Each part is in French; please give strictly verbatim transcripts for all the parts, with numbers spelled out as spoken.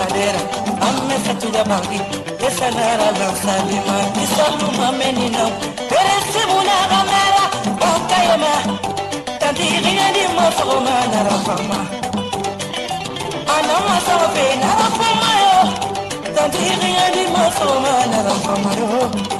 madera amme fatuja bangi esanara lansalima isaluma menina perese muna gamera okayema tandiriya di masoma narafama anama sobe narafama yo tandiriya di masoma narafama yo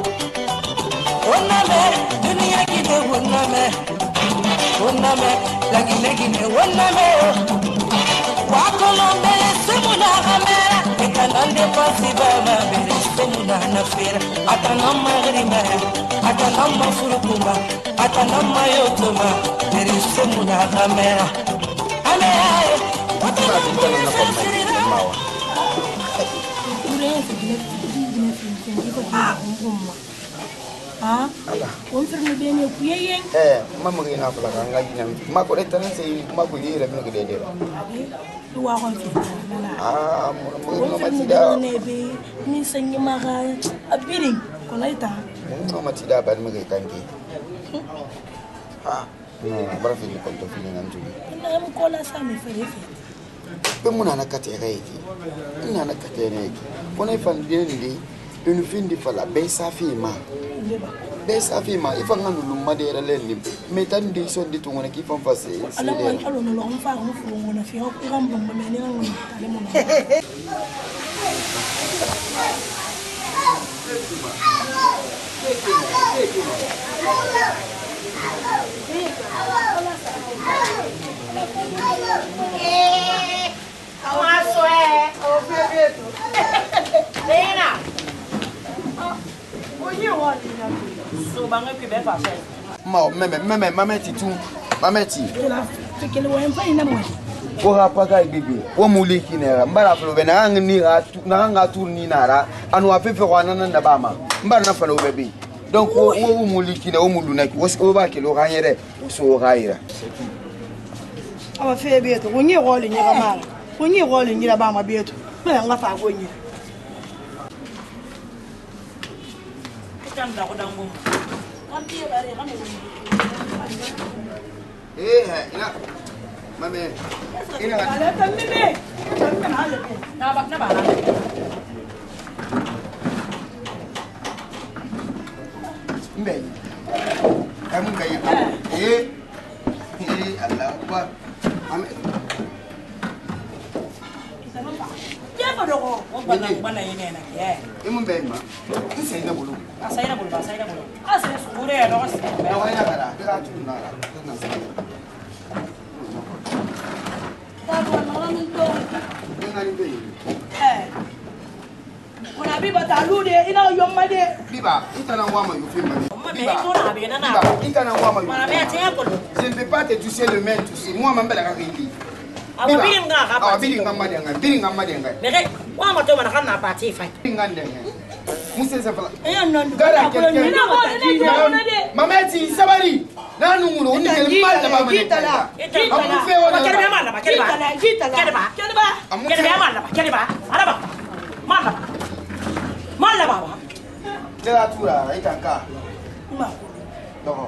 oname dunia kide oname oname lagi lagi ne oname yo wakolombe semuna gamera ekanande pasiba mabere semuna nafira atanama grima atanama furukuma atanama yotoma bere semuna gamera amera ah on ferme bene qui eh mamma che na fala nga gina ma ko retta ne sei ma ko yire bino ke dede tu wa kon fi ah mo mo ma ti da ne be ni sanyi ma ga abirin ko laita mo ma ti da ba me ke kanki ha no bara fi ko to fi nan tu na mo ko la sa me fere fe be mo na na kate ga yi ina na kate ne ki ko na fa ndin ndi une fin di fala be sa fi ma be sa fi ma ifa nganu lumma de ra len ni metan di so di tungone ki fam fase ala mo alo no lo fa mo fu ngona fi ko ram bom me ni ngam tale mo eh amaso é o bebeto Lena so banga ki be fa se ma meme meme mame ti tu mame ti la fikele wo en fa ina mo ko ha pa ga bibi wo muliki ne mbara flo be na ngni ga tu na nga tu ni nara anu afefe ko nan da ba ma mbara na fa lo bebe donc wo wo muliki ne wo muluna ki wo ba ke lo ga yere so ga ira awa fe beto wo nyi go le nyi ga mala wo nyi go le nyi la ba ma beto me nga fa go nyi tanda ko dango anti bare kan eh ina mame ina ala tan meme tan ala na ba na ba mbe kamu gaya eh eh Allah akbar ame ya ba dogo o bana bana yene na ye imu be ma sai na bulu asai na bulu asai na bulu asai sure ya dogo sai na waya kara dira tu na ra na sai ta ba na ni to ina ni be eh kuna biba talude ina yomma de biba itana wa ma yufi ma biba ko na be na na itana wa ma yufi ma be tiya ko je ne peux pas te toucher le main toucher moi ma mbela ka kindi awa bilim nga ka awa bilim nga madenga bilim nga madenga mere wa ma to ma kan na party fight ngande musse sa fala eh non gara quelqu'un mameti sabari nanu ngulo undi kel mal da ba ma kitala amu fe wona kele ba mal ba kele ba kitala kele ba kele ba kele ba mal ba kele ba araba mal ba mal ba ba jela tura itanka ma no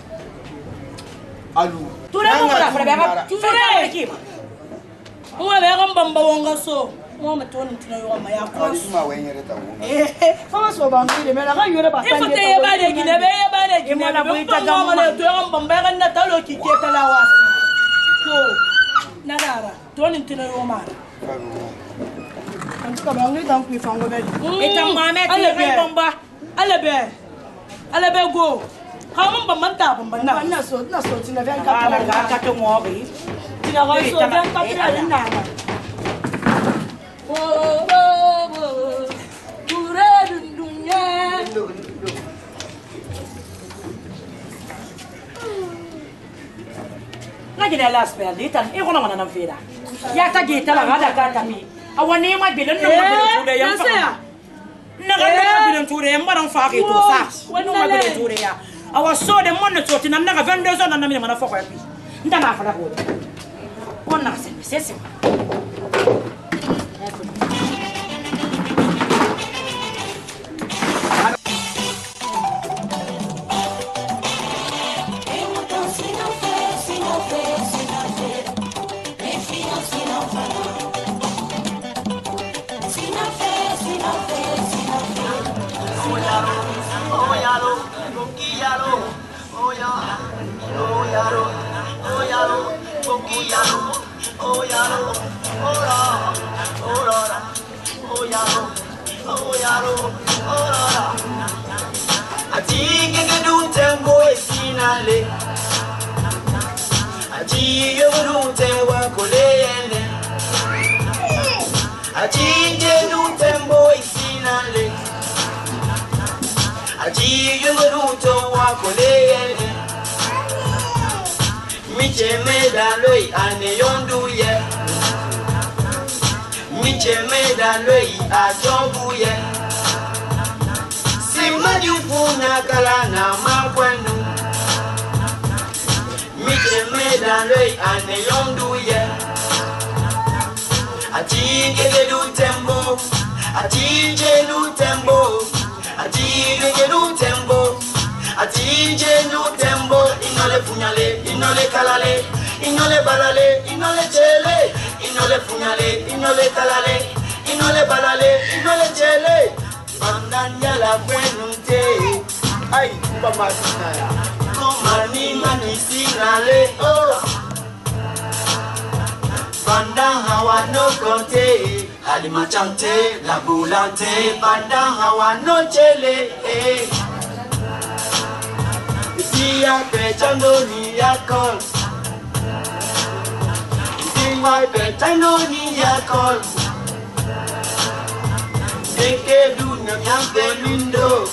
alu tura mo ra fra ba tura ki Mwa be ga mbamba wonga so. Mwa matoni tina yo ma ya ko. Suma wenyere ta wonga. Eh, fama so ba ngire me la ga yore ba tanje. Ifo te ba de gine be ya ba de gine la bu ita ga ma le to ga mbamba ga na talo ki ke tala wa. To na dara, toni tina yo ma. An ka ba ngi dan ku fango be. Ita ma me ti ga bomba. Ale be. Ale be go. Ha mun ban manta ban ban na. Na so na so tina be ka ka ka ka to mo bi. Tina ga so ben ka tira ni na. Oh, oh, oh, pura dunia. Lagi dah last spell di tan. Eh, kau nak mana nak fira? Ya tak kita lah, ada kata mi. Awan ni mah bilang nak bilang sudah yang faham. Nak nak bilang sudah yang barang faham itu sah. Nak bilang sudah ya. Awan so dem mana so ti nak nak vendor so nak nak mana faham api. Entah nak apa dah. Kau nak sih, sih. La boulante, bandang hawa no chele, eh. Dia pechando ni yakol, dia pechando ni yakol. Deke du nyam belindo,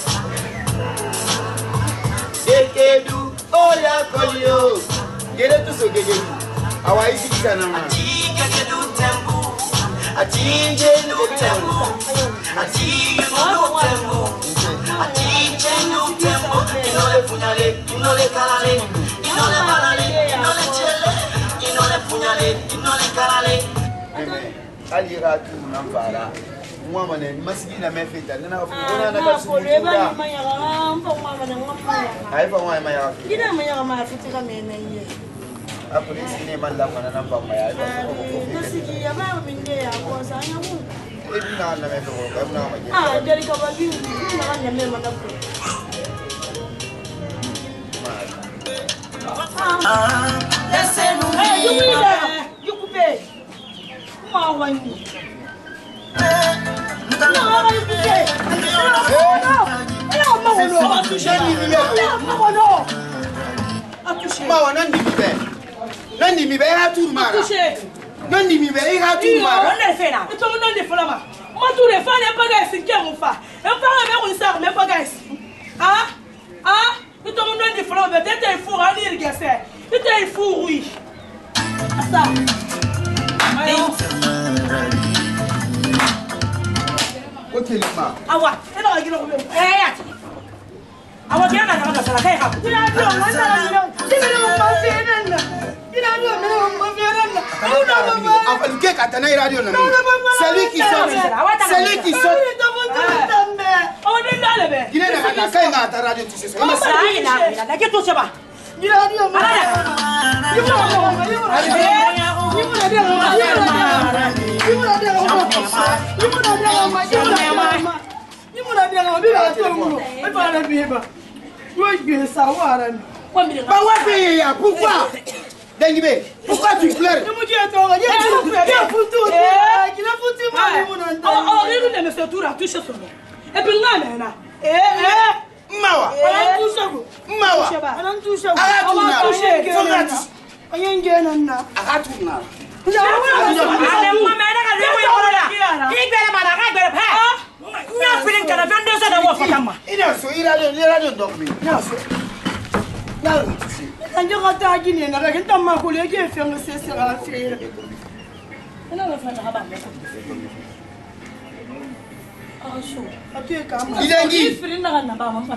deke du oya kolio. Gere tu so gege. Awai sikika na ma. Deke du tembu. Atinje no tempo, atinje no tempo, atinje no tempo. Inole punyale, inole kalale, inole balale, inole chele, inole punyale, inole kalale. Eme, ali ratu nambara. Mwa mane masikina mefita nana kufuna na kasumura. Haifa mwa maya. Ina maya ma fitika menenye. Hapo ni sine manda mwana namba maya. Nasiki ya baba binde ya kwa sana mu. Ebi na na meto ko na maje. Ah, jari ka babi na kanya mema na ko. Ah, laissez-nous vivre. You coupe. Moi wani. Non, on va couper. Non, non, non, on touche ni ni. Non, non. On touche. Ma wana ndi be. Nandi mi be ha tour mara. Nandi mi be ha tour mara. On est fait là. Tu on est fait là. Moi tout les fans les bagages c'est qui on fait. Et pas avec une sœur mais bagages. Ah? Ah? Tu on est fait là mais t'es fou à lire gasser. Tu es fou oui. Ça. OK les ma. Awa, et là il est. Eh. Awa bien na na sala kai ha. Tu as dit on va ça. Tu veux nous passer là. Tu as dit on va faire là. Enfin, le gars qui a tenu radio, c'est lui qui sonne. C'est lui qui sonne. On est là, le bébé. Il est là, il est là, la radio, tu sais. On est là, il est là, il est là. Qu'est-ce que tu sais pas? Il est là, il est là. Il est là, il est là. Pourquoi? Dengibé, pourquoi tu pleures? Je me dis à toi, il y a tout, il y a foutu, il a foutu moi. Oh, il est monsieur Toura, touche son nom. Et puis là maintenant. Eh eh, Mawa. On touche go. Mawa. On touche go. On touche. On touche. On y est nana. Aratuna. Ale mo me na ka lewe wala. Igbe na mala ka igbe pa. Na feeling kana vingt-deux heures na wo fatama. Ina so ira le radio dormi. Na so. Na Quand on rentre à Guinée, on a un ma collègue qui fait un C C à la fille. On a fait un rabat. Ah, chaud. Tu es calme. Il est dit. Il est là, là-bas, mon frère.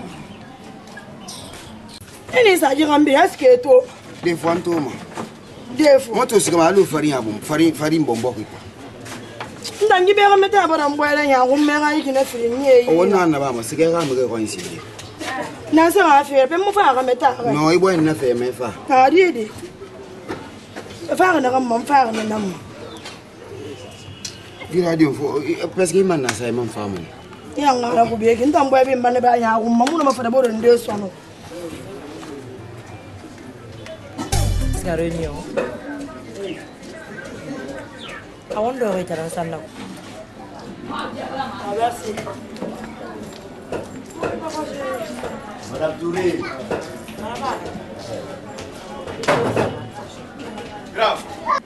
Il est ça, il rambe, est-ce que toi? Des fois, toi, moi. Des fois. Moi, tu sais comment aller farine, farine, farine, bombo, quoi. Ndangi bera meta bara mbwela nya ngumera ikine filinye. Ona na ba masikera mbe ko insidi. Na se ma fe pe mu fa ga meta. No ibo na fe me fa. Ta di di. Fa ga na ga mo fa ga na mo. Di radio fo parce que man na sai man fa mo. Ya ngara ku be kin tambo be mbane ba nya ngumma mu na ma fa da bodo nde so no. La réunion. I wonder where to understand now. Merci. Madame Touré. Grave.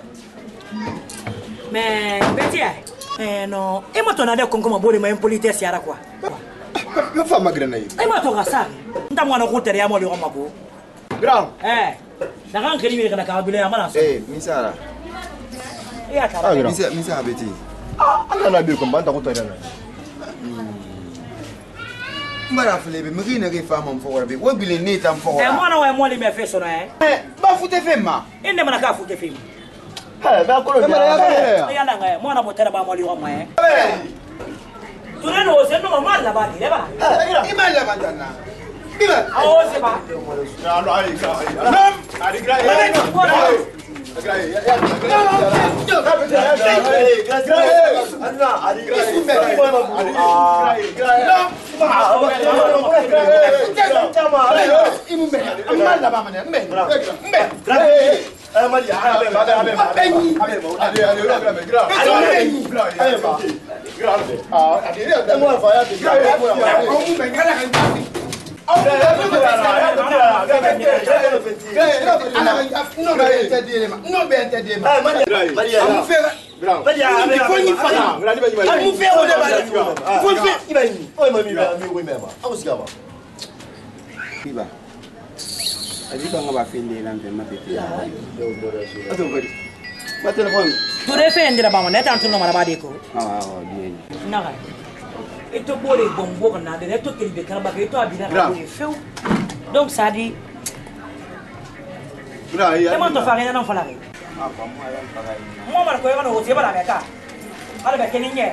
Mais Betty, eh non, e ma tornare con come buone ma in politesse era qua. Ma fa ma grana io. E ma to gasa. Nda mwana ko tere ya mo le ma ko. Grave. Eh. Da kan kiri mi kana ka bile ya mala so. Eh, misara. Ya ta. Misa misa Betty. Ah, ana na bi ko mbanta ko tere na. Mbara flebe, mi na ke fama mfora be. Wo bile ni ta mfora. Eh mwana wa mo le me fe so na eh. Eh, ba fute fema. Inde mana ka fute fe. Ha, ba ko lo. Eh ya na nga mwana mo tere ba mo le ma eh. Tu ne no se no ma la ba di le ba. Eh, ima la matana. Ima. Awo se ba. Na no ai ka. Nam, ari gra. Gra. Ya ya. Anna, ari gra. Ari gra. Iba. Adi ba nga ba finde lan pe mapete. Ato bari. Ma telephone. Tu ne fe ndira ba mo ne tan tuno mara ba de ko. Ah ah bien. Na ga. Eto bore bombo na de eto kiri be karba ke eto abira na ko feu. Donc ça dit. Gra ya. E ma to fa ga na fala ga. Ah ba mo ala pa ga. Mo mar ko ga no se bala ga ka. Ala be kenin ye.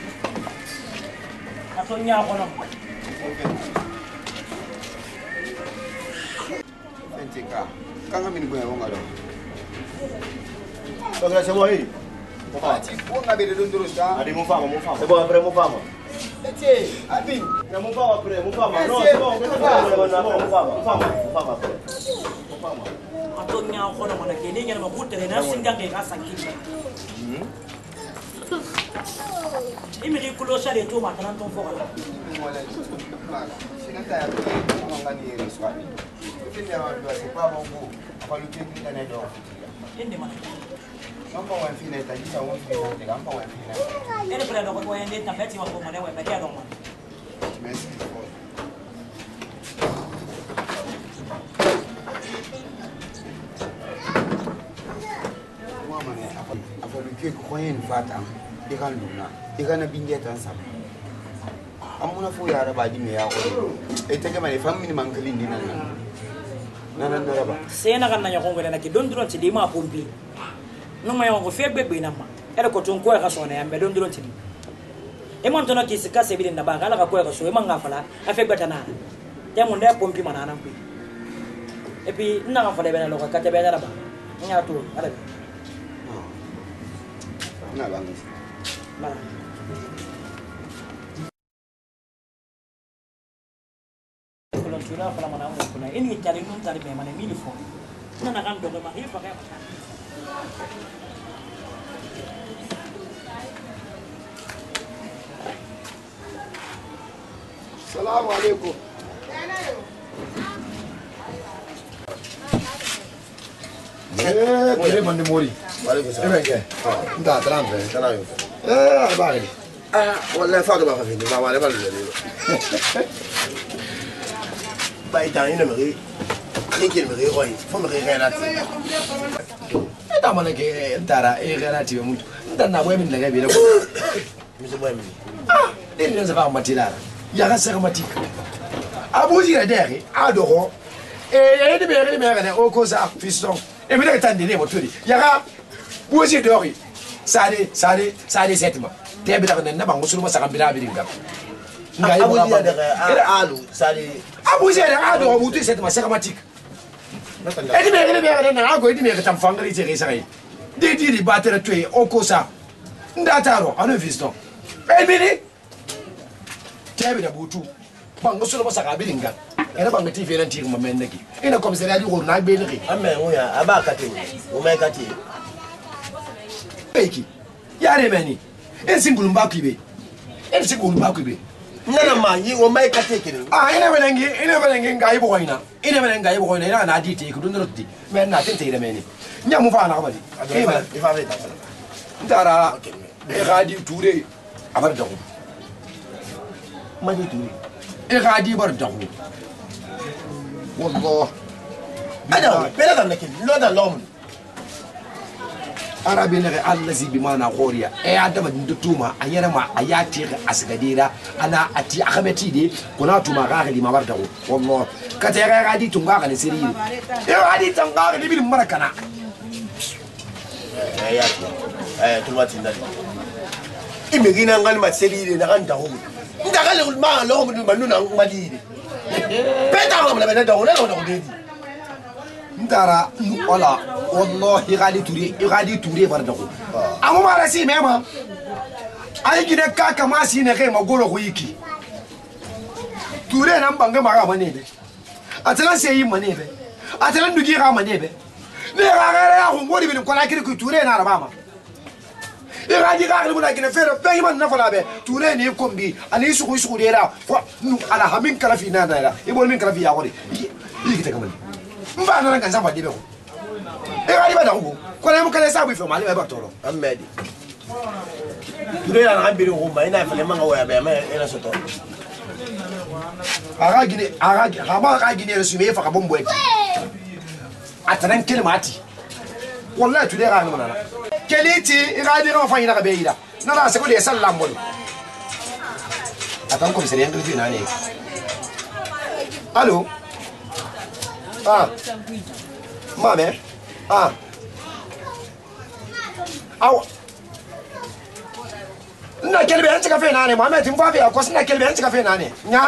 Ato nya ko no. Entika. Kanga min go ya wonga do. Ko gra se mo hiri. Ati wonga be do ndoro sta. Adi mo fama, mo fama. Se bo après mo fama. Ete, abi. Ya mo fama après, mo fama. Non, c'est bon, mo fama. Mo fama, mo fama, mo fama après. Mo fama. Ato nya ko no mana ke ni nya ma butere na singa ke ga sanki. Mhm. Imi ri kulo shale to ma tan ton fo ga. Sinata ya ko ngani eri swali. Kile wa ndo se pa bongo. Kwa lutengi ndani do. Ende mana. Ngamba wa fina itajisa wonga be ngamba wa fina. Ene pele do ko ende tambeti wa ko mana wa be ke do ma. Merci. Ke ko yen fata e kan luna e kan binge tan sam amuna fo ya raba di me ya ko e tege mane fammi ni mankali ni nan nan nan raba se na kan na nyako ngene na ki don duron ti di ma pompi no ma yo ko fe bebe na ma ele ko ton ko e ka so na ya me don duron ti e mon tono ki sika se bi na ba kala ka ko e ka so e man ga fala a fe beta na te mon da pompi mana nan ku e pi na ga fala be na lo ka te be na ba nya to ala na bangi mara kalau curah kalau mana mau kuna ini cari nung cari memang ini milih phone nana kan dong memang ini pakai apa Assalamualaikum. Eh, boleh mandi mori. Waalaikumsalam. Ini bengke. Entah, tenang be, tenang. Eh, apa ini? Ah, wallahi fa ba fa ni ba wala ba lu ni. Ba ita ni me ri. Ni kin me ri ko yi. Fo me ri ga na ti. Eta mana ke entara e gara ti mu. Ndan na bwe min daga bi la ko. Mi se bwa mi. Ah, din ne sa ma ti la. Ya ga sa ma ti. Abuji ga dere, adoro. E e de be re me ga o ko sa fiston. E mi daga tande ne mo turi. Ya ga buji dori. Sade sade sade setma. Te bi daga na ba musulma sa kan bi da bi ngam. Abuji ya daga alu sali. Abuji da adoro mu tu setma sa ma ti. Edi me edi me edi na ago edi me ka fangri je ke sai. Di di di battere tue o cosa. Ndataro anu visto. Edi ni. Tebi da butu. Bango solo basa ka bilinga. Era bango T V na nti ma mendeki. Ina komisaria di ko na gbeleki. Amme o ya aba kati. O me kati. Eki. yare meni en singul mbakibe en singul mbakibe nana ma yi o mai kate kire ah ina benengi ina benengi ngai bo ina ina benengi ngai bo ina ina na dite ku ndrotti men na tente ida meni nyamu fa na kamadi e ba e fa veta ndara e gadi touré abar dagu mani touré e gadi bar dagu wallah ada pera da nake lo da lom arabi ne allazi bi mana khoriya e adama ndutuma anyara ma ayati asgadira ana ati akameti de kuna tuma ga gali ma bar dagu wallah kata ya gadi tunga ga ne sirri e gadi tunga ga bil marakana eh ya eh tulwa tindali imegina ngali maselile na kan dagu ndakale ma lo mu manuna ngalile peta ngam na bena dagu na dagu dedi ndara wala wallahi gadi turi gadi turi bar dagu amma mara si mema ai gine kaka ma si ne kai magoro ko yiki ture nan banga mara mane be atlan sai yi mane be atlan dugi ga mane be ne ga ga ya ko ngori bin ko la kiri ku ture na raba ma e gadi ga ga na gine fere be man na fala be ture ne kombi ani su ku su dera ko ala hamin kala fi na da e bol min kala fi ya ko yi kita kamani mba na nga nzamba dibe ko e ga diba da ko ko na mu kala sa bu fe mali ba toro amedi dure na ambiri ko mai na fele manga wa be ma ina soto aga gine aga ga ma ga gine resu me fa ka bombo e atran kelmati wallahi tude ga ngana na keliti ga di no fa ina ga be ida na na se ko de sallam bol atan ko se re ngri na ne allo ah mame ah aw na kelbe an cika fe na ne mame tin fa fe ko sina kelbe an cika fe na ne nya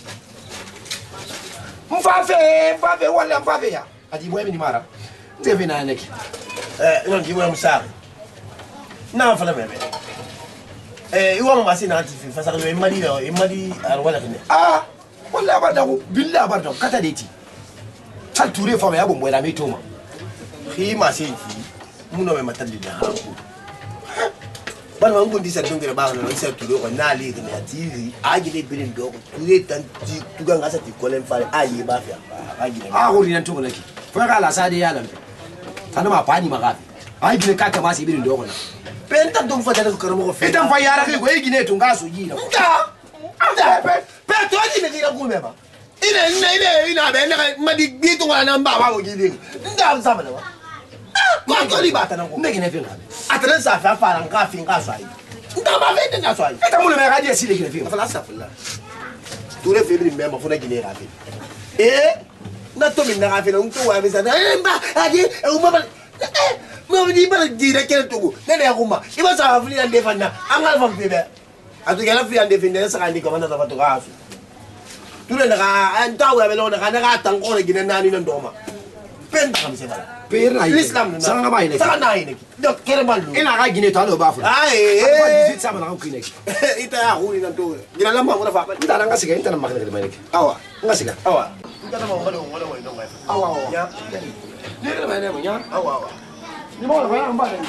mfa fe mfa fe wala mfa fe ya adi boy mi ni mara nte fe na ne ki eh ina ndi mo msa na fa la bebe eh iwa mo masina ati fa sa ko e mali e mali ar wala kine ah wala ba da ko billa ba da kata deti tal ture fa ya bombo da metoma khi ma se fi muno me matalli da haku ban ma ngundi sa dongere ba no sa ture ko na li ne ati agi de bilin do ture tan ti tuga ngasa ti kolen fare ayi ba fa agi de a hori nan to laki fa ga la sa de ya lambe tanu ma fani ma ga agi ne ka ka ma si bilin do ko na penta dum fa da ko karamo ko fe idan fa yara kai ko igi ne to ga su yi na nda nda pe pe to ji ne gira kume ba ina ina ina ina be na madi bitu ngana mba ba ko gidi nda sa ba wa ko ko li bata nan ko ne gine fe na atran sa fa fa ran ka fin ka so ayi nda ba fe nda so ayi ita mun me ga je si de gine fe fa la sa fa la ture fe bi me ma fo na gine ga fe eh na to min na ga fe na unto wa be sa ba adi e uma ba eh mo di ba di da kele to ko ne ne kuma iba sa fa li ande fa na an ga fa fe be atu gela fi ande fe ne sa ga ndi ko na fa to ga fi ture na ga an taw ya be lo na ga na ga tan ko ne gine na ni nan do ma pen ta kam se bala per na l'islam na sa nga ba ine sa na ine do kere malu ina ga gine to alo ba fu ai eh sa ma na ko ine ita ya huri nan to gina lamba mo na fa ita na nga siga ita na makina de awa nga siga awa ita na mo ngalo ngalo ndo ngai awa awa ya ne ga ba ne mo nya awa awa ni mo na ba ya mba ne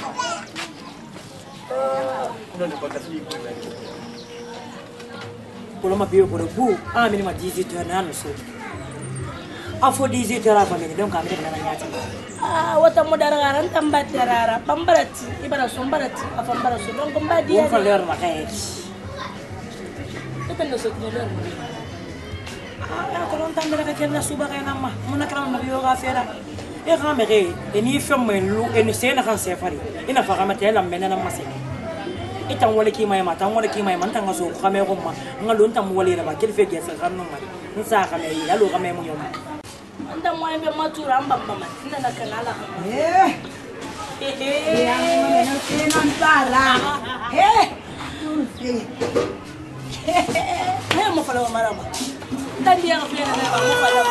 kuna ni bata fi ko ne Kalau ma biyo boro bu a mini ma dix-huit heures na no so afo dix-huit heures fa mini donc amene kana nyati Ah, wata modara garan tambat darara pambarati ibara sombarati afambara so donc mbadi won ya fa leer ma kay ita no so tino leer ah ko non tan daga kenna suba kay namma mona kram na biyo ga fera e ga me re e ni fem me lu e ni sena kan se fari ina fa ga mate la mena na mase itan wala ki mai mata wala ki mai man tan so ko me ko ma ngalon tan wala ra ba kelfe ge sa kan no ma nsa ka me ya lo ga me mu yoma anda mo embe matura amba mama nda na kanala Eh, eh yang mana tenan tara. Eh, turfi. eh mo fala marama ndandi ya fena na mo fala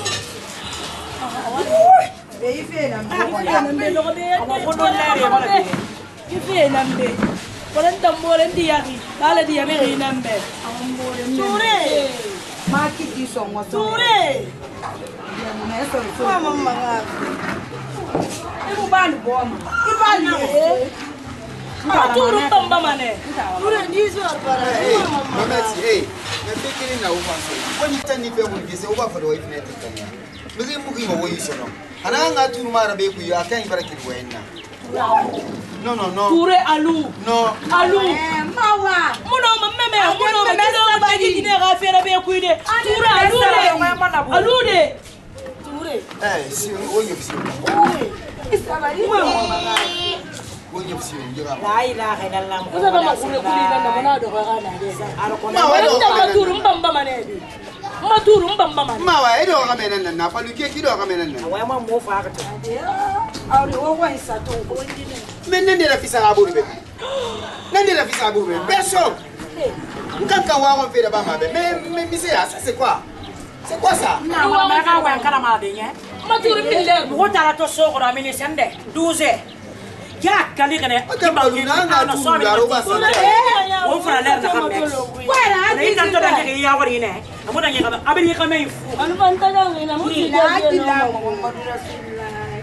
Bei fena ah mbe. nambe lo be ko ko don lere wala be ki fena nambe kolan tambole ndi yaki bala di yame nambe Ambore ture Maki di songo ture Mama eso so. mama mama Ibu bani boma. Ibani. Maturu mbamba mane. Ture ndizo para. Mameti, eh. Na pekele na ufanso. Kwani tani pe ngise uba fa do ifne tanya. Mugi mugi mo woyi sono. Ana nga turu mara be ku ya kan bara ki wenna. No no no. Ture alu. No. Alu. Eh, mawa. Muno meme, muno meme do ba ki dine ga fere be ku de. Ture alu de. Alu de. Ture. Eh, si woyi si. Ture. Isabari. Woyi si ngira. La ilaha illallah. Uza kama kule kule na mwana do ga na de. Ma wa do. Maturu mbamba mane. Maturu mbamba mane. Ma wa edo ga menen na falu ke kido ga menen na. Wa ma mo fa ka ta. Auri wo wa isato ko ndine. Men nende la fisa aburu be. Nende la fisa aburu be. Personne. Nkaka wa on fait là-bas ma be. Mais mais mais c'est c'est quoi? C'est quoi ça? Na wa ma ka wa kana ma de nya. Maturu mille. Mo ta to so ko da mini sende douze. Ya kali kene. O te balu na na tu ya roba sa. Wo fra ler na ka me. Wala Na ita to da ke ya wari ne. Amo da nya ka abin ka me fu. Anu pantala ngina mo ti la kila Muhammadu Rasulullah.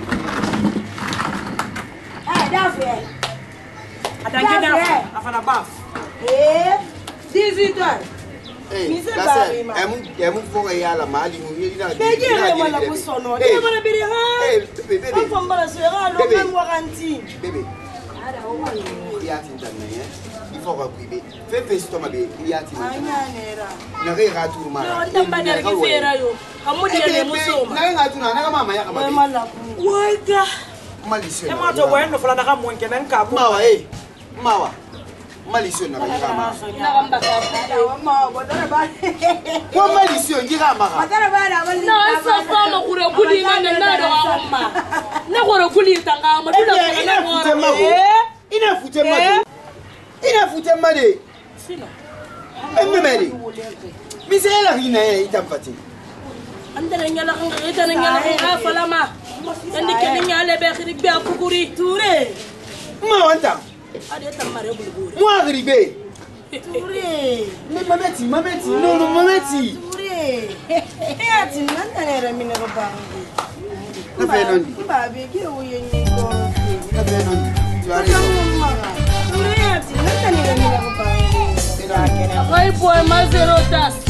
Eh, dafe. Atange da afana baf. Eh, dix-huit heures. Eh, Mise that's bari it. ma. Emu emu fo ya la mali mu ni na. Bejere wala kusono. Ke bana biri ha. Eh, bebe bebe. Enfant bana so ya lo même warranty. Bebe. Ada o wa. Ya tin tan ne. Il faut que bebe. Fais fais stoma be ya tin. Anya nera. Na re ga tour ma. Yo tamba der ki fera yo. Kamu dia le musoma. Na ga tour na ga mama ya ka ba. Mala ku. Waiga. Malisio. E ma to wa no fala da ka mo nke nan ka bu. Mawa eh. Mawa. Malisio na ga mama. Na gamba ka. Ada wa ma bodara ba. Ko malisio ngira mama. Bodara ba da wali. Na sa fama kure kuli ngana na do amma. Na kure kuli tanga ma dula ko na ngora. Eh? Ina fute made. Ina fute made. Sino. Emme made. Misela hina ya itampati. Andara nyala kan ita na nyala kan falama. Andi ke nyala be khiri be akukuri. Ture. Ma wanta. Ade tamare bulbure. Moi arrivé. Ture. Mais mameti, mameti, non non mameti. Ture. Eh ati nanda nera mina ko ba. Na fe non di. Ba be ki o yenyi ko. Na fe non di. Tu as raison. Ture ati nanda nera mina ko ba. Vai boy ma zero das.